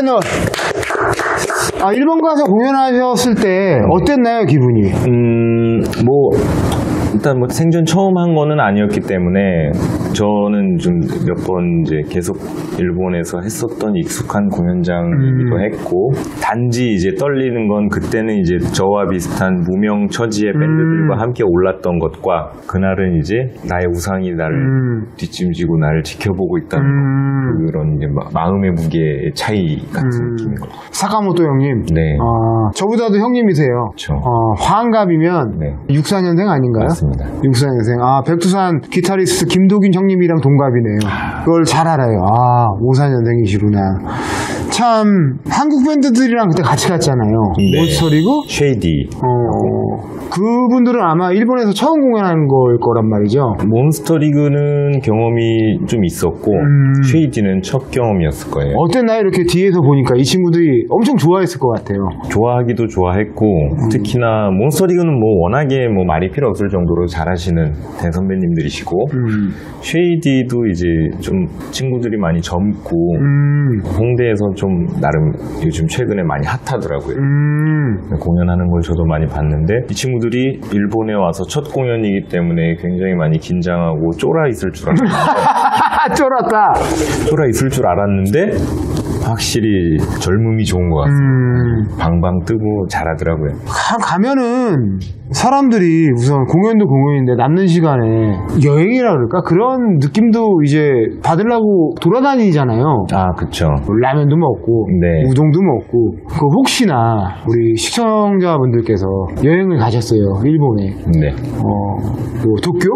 박찬호. 일본 가서 공연하셨을 때 어땠나요, 기분이? 일단 생전 처음 한 거는 아니었기 때문에 저는 좀 몇 번 이제 계속 일본에서 했었던 익숙한 공연장이기도 했고, 단지 이제 떨리는 건 그때는 이제 저와 비슷한 무명 처지의 밴드들과 함께 올랐던 것과, 그날은 이제 나의 우상이 나를 뒷짐지고 나를 지켜보고 있다는 것, 그런 이제 마음의 무게의 차이 같은 느낌인 거죠. 사카모토 형님. 네. 저보다도 형님이세요. 그렇죠. 환갑이면 네. 64년생 아닌가요? 맞습니다. 64년생. 백두산 기타리스트 김도균 형님이랑 동갑이네요. 그걸 잘 알아요. 54년생이시구나. 참 한국 밴드들이랑 그때 같이 갔잖아요. 네. 몬스터리그? 쉐이디. 그분들은 아마 일본에서 처음 공연하는 걸 거란 말이죠. 몬스터리그는 경험이 좀 있었고 쉐이디는 첫 경험이었을 거예요. 어땠나요? 이렇게 뒤에서 보니까 이 친구들이 엄청 좋아했을 것 같아요. 좋아하기도 좋아했고, 특히나 몬스터리그는 워낙에 말이 필요 없을 정도로 잘하시는 대선배님들이시고, 쉐이디도 이제 좀 친구들이 많이 젊고, 홍대에서 좀 나름 요즘 최근에 많이 핫하더라고요. 공연하는 걸 저도 많이 봤는데, 이 친구들이 일본에 와서 첫 공연이기 때문에 굉장히 많이 긴장하고 쫄아 있을 줄 알았는데 쫄았다. 쫄아 있을 줄 알았는데 확실히 젊음이 좋은 것 같습니다. 방방 뜨고 잘하더라고요. 가면은 사람들이 우선 공연도 공연인데 남는 시간에 여행이라 그럴까? 그런 느낌도 이제 받으려고 돌아다니잖아요. 그쵸. 라면도 먹고, 네. 우동도 먹고. 혹시나 우리 시청자분들께서 여행을 가셨어요, 일본에. 네. 도쿄?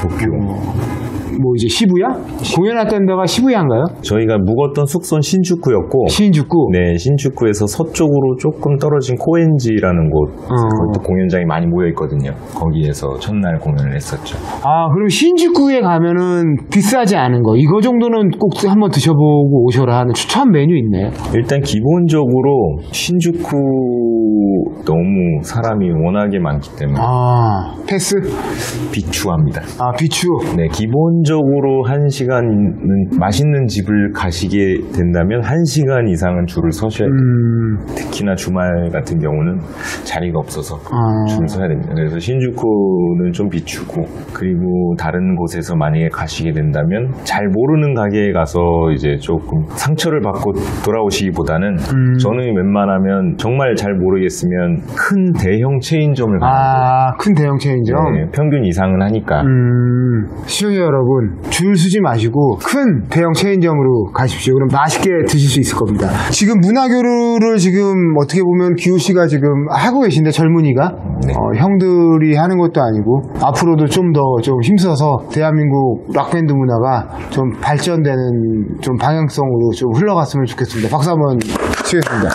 이제 시부야? 공연했던 데가 시부야인가요? 저희가 묵었던 숙소는 신주쿠였고, 네, 신주쿠에서 서쪽으로 조금 떨어진 코엔지라는 곳, 거기 공연장이 많이 모여 있거든요. 거기에서 첫날 공연을 했었죠. 그럼 신주쿠에 가면은 비싸지 않은 거, 이거 정도는 꼭 한번 드셔보고 오셔라 하는 추천 메뉴 있나요? 일단 기본적으로 신주쿠 너무 사람이 워낙에 많기 때문에 패스? 비추합니다. 비추. 네, 기본적으로 1시간은 맛있는 집을 가시게 된다면 1시간 이상은 줄을 서셔야 돼요. 특히나 주말 같은 경우는 자리가 없어서 줄을 서야 됩니다. 그래서 신주쿠는 좀 비추고, 그리고 다른 곳에서 만약에 가시게 된다면 잘 모르는 가게에 가서 이제 조금 상처를 받고 돌아오시기보다는 저는 웬만하면 정말 잘 모르겠으면 큰 대형 체인점을 가요. 큰 대형 체인점? 네, 평균 이상은 하니까. 시청자 여러분, 줄 서지 마시고 큰 대형 체인점으로 가십시오. 그럼 맛있게 드실 수 있을 겁니다. 지금 문화교류를 지금 어떻게 보면 기우 씨가 지금 하고 계신데, 젊은이가 네. 형들이 하는 것도 아니고 앞으로도 좀 더 좀 힘써서 대한민국 락밴드 문화가 좀 발전되는 좀 방향성으로 좀 흘러갔으면 좋겠습니다. 박수 한번 치겠습니다.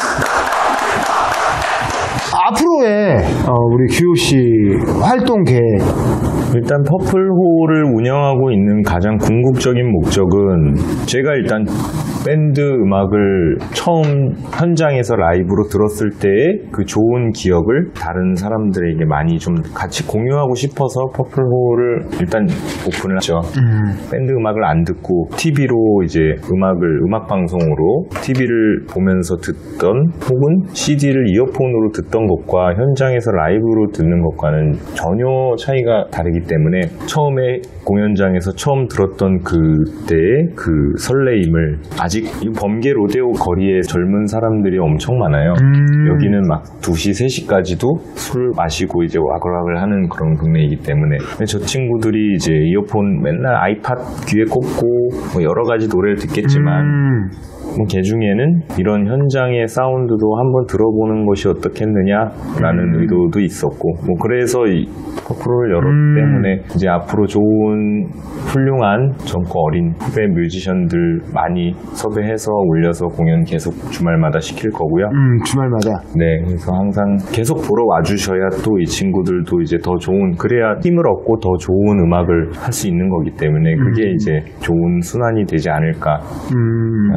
앞으로의 우리 규호 씨 활동 계획. 일단 퍼플홀을 운영하고 있는 가장 궁극적인 목적은, 제가 일단 밴드 음악을 처음 현장에서 라이브로 들었을 때의 그 좋은 기억을 다른 사람들에게 많이 좀 같이 공유하고 싶어서 퍼플홀을 일단 오픈을 했죠. 밴드 음악을 안 듣고 TV로 이제 음악방송으로 TV를 보면서 듣던, 혹은 CD를 이어폰으로 듣던 것과 현장에서 라이브로 듣는 것과는 전혀 차이가 다르기 때문에, 처음에 공연장에서 처음 들었던 그때의 그 설레임을, 아직 이 범계 로데오 거리에 젊은 사람들이 엄청 많아요. 여기는 막 2시, 3시까지도 술 마시고 이제 와글와글 하는 그런 동네이기 때문에, 저 친구들이 이제 이어폰 맨날 아이팟 귀에 꽂고 여러 가지 노래를 듣겠지만, 그 중에는 이런 현장의 사운드도 한번 들어보는 것이 어떻겠느냐라는 의도도 있었고, 그래서 이 퍼플홀을 열었기 때문에 이제 앞으로 좋은 훌륭한 젊고 어린 후배 뮤지션들 많이 섭외해서 올려서 공연 계속 주말마다 시킬 거고요. 주말마다. 네, 그래서 항상 계속 보러 와주셔야 또 이 친구들도 이제 더 좋은, 그래야 힘을 얻고 더 좋은 음악을 할 수 있는 거기 때문에, 그게 이제 좋은 순환이 되지 않을까 라는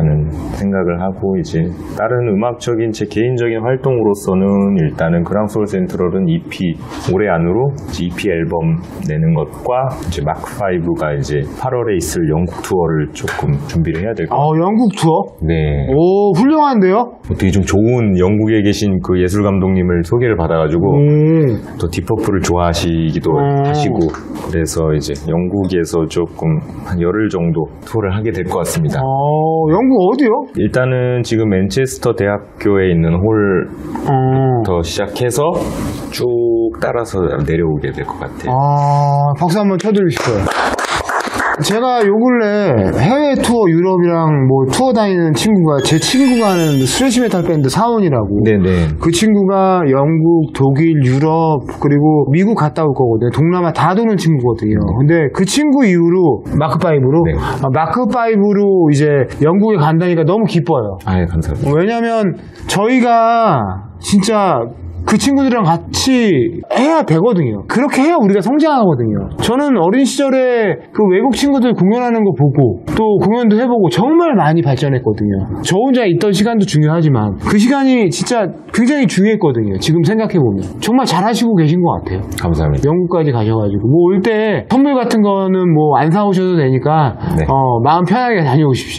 생각을 하고 이제 다른 음악적인 제 개인적인 활동으로서는 일단은 그랑솔 센트럴은 EP 올해 안으로 EP 앨범 내는 것과 이제 마크5가 이제 8월에 있을 영국 투어를 조금 준비를 해야 될 것 같아요. 영국 투어? 네. 오, 훌륭한데요? 어떻게 좀 좋은 영국에 계신 그 예술 감독님을 소개를 받아가지고 또 디퍼플을 좋아하시기도 하시고 그래서 이제 영국에서 조금 한 열흘 정도 투어를 하게 될 것 같습니다. 영국 어디요? 일단은 지금 맨체스터 대학교에 있는 홀부터 시작해서 쭉 따라서 내려오게 될 것 같아요. 박수 한번 쳐드리고 싶어요. 제가 요 근래 해외 투어 유럽이랑 뭐 투어 다니는 친구가 제 친구가 하는 스트레치 메탈 밴드 사원이라고. 네네. 그 친구가 영국, 독일, 유럽 그리고 미국 갔다 올 거거든요. 동남아 다 도는 친구거든요. 근데 그 친구 이후로 마크5로 네. 마크5로 이제 영국에 간다니까 너무 기뻐요. 아, 예, 감사합니다. 왜냐면 저희가 진짜 그 친구들이랑 같이 해야 되거든요. 그렇게 해야 우리가 성장하거든요. 저는 어린 시절에 그 외국 친구들 공연하는 거 보고 또 공연도 해보고 정말 많이 발전했거든요. 저 혼자 있던 시간도 중요하지만 그 시간이 진짜 굉장히 중요했거든요. 지금 생각해보면 정말 잘하시고 계신 것 같아요. 감사합니다. 영국까지 가셔가지고 뭐 올 때 선물 같은 거는 뭐 안 사오셔도 되니까 네. 마음 편하게 다녀오십시오.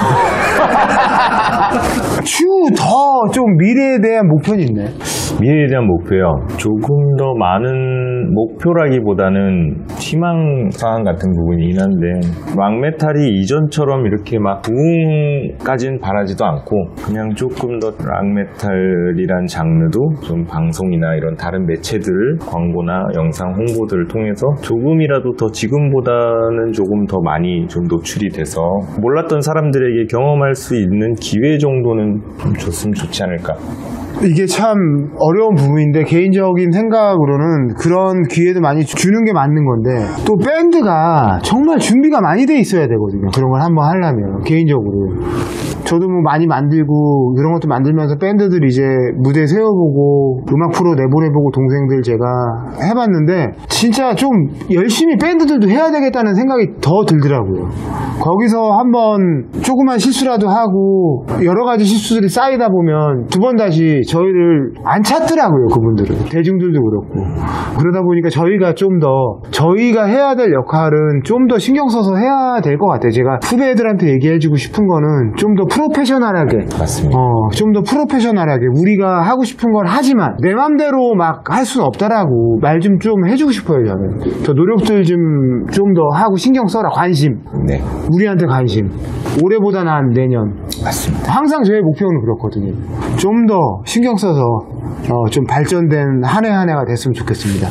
추후 더 좀 미래에 대한 목표는 있나요? 미래에 대한 목표요. 조금 더 많은 목표라기보다는 희망사항 같은 부분이긴 한데 락메탈이 이전처럼 이렇게 막 부흥까지는 바라지도 않고 그냥 조금 더 락메탈이란 장르도 좀 방송이나 이런 다른 매체들 광고나 영상 홍보들을 통해서 조금이라도 더 지금보다는 조금 더 많이 좀 노출이 돼서 몰랐던 사람들에게 경험할 수 있는 기회 정도는 좀 줬으면 좋지 않을까. 이게 참 어려운 부분인데 개인적인 생각으로는 그런 기회도 많이 주는 게 맞는 건데 또 밴드가 정말 준비가 많이 돼 있어야 되거든요. 그런 걸 한번 하려면 개인적으로 저도 뭐 많이 만들고 그런 것도 만들면서 밴드들 이제 무대 세워보고 음악 프로 내보내보고 동생들 제가 해봤는데 진짜 좀 열심히 밴드들도 해야 되겠다는 생각이 더 들더라고요. 거기서 한번 조그만 실수라도 하고 여러 가지 실수들이 쌓이다 보면 두 번 다시 저희를 안 찾더라고요. 그분들은 대중들도 그렇고 그러다 보니까 저희가 좀 더 저희가 해야 될 역할은 좀 더 신경 써서 해야 될 것 같아요. 제가 후배들한테 얘기해주고 싶은 거는 좀 더 프로페셔널하게 맞습니다. 좀 더 프로페셔널하게 우리가 하고 싶은 걸 하지만 내 맘대로 막 할 수는 없다라고 말 좀 해주고 싶어요. 저는 더 노력들 좀 더 하고 신경 써라. 관심. 네. 우리한테 관심. 올해보다 난 내년. 맞습니다. 항상 저의 목표는 그렇거든요. 좀 더 신경 써서 좀 발전된 한 해 한 해가 됐으면 좋겠습니다.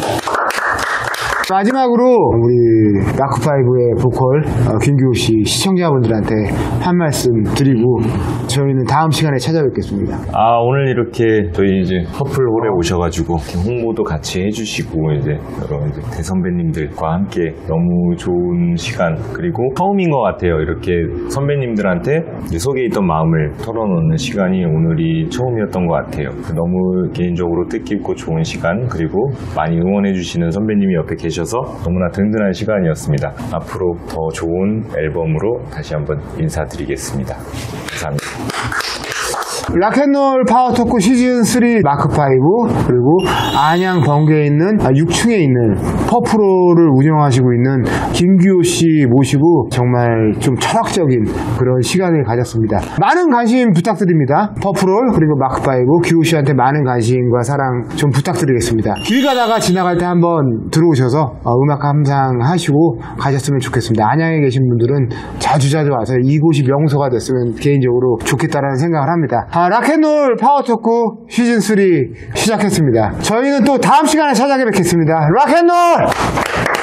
마지막으로 우리 마크5의 보컬 김규호 씨 시청자분들한테 한 말씀 드리고 저희는 다음 시간에 찾아뵙겠습니다. 오늘 이렇게 저희 이제 퍼플홀에 오셔가지고 홍보도 같이 해주시고 이제 여러 이제 대선배님들과 함께 너무 좋은 시간 그리고 처음인 것 같아요. 이렇게 선배님들한테 이제 속에 있던 마음을 털어놓는 시간이 오늘이 처음이었던 것 같아요. 너무 개인적으로 뜻깊고 좋은 시간 그리고 많이 응원해주시는 선배님이 옆에 계셔서 너무나 든든한 시간이었습니다. 앞으로 더 좋은 앨범으로 다시 한번 인사드리겠습니다. 감사합니다. 락앤롤 파워토크 시즌3 마크5 그리고 안양 번개에 있는 6층에 있는 퍼프로를 운영하시고 있는 김규호 씨 모시고 정말 좀 철학적인 그런 시간을 가졌습니다. 많은 관심 부탁드립니다. 퍼프롤 그리고 마크5 규호 씨한테 많은 관심과 사랑 좀 부탁드리겠습니다. 길 가다가 지나갈 때 한번 들어오셔서 음악 감상하시고 가셨으면 좋겠습니다. 안양에 계신 분들은 자주 와서 이곳이 명소가 됐으면 개인적으로 좋겠다라는 생각을 합니다. 락앤롤 파워토크 시즌3 시작했습니다. 저희는 또 다음 시간에 찾아뵙겠습니다. 락앤롤!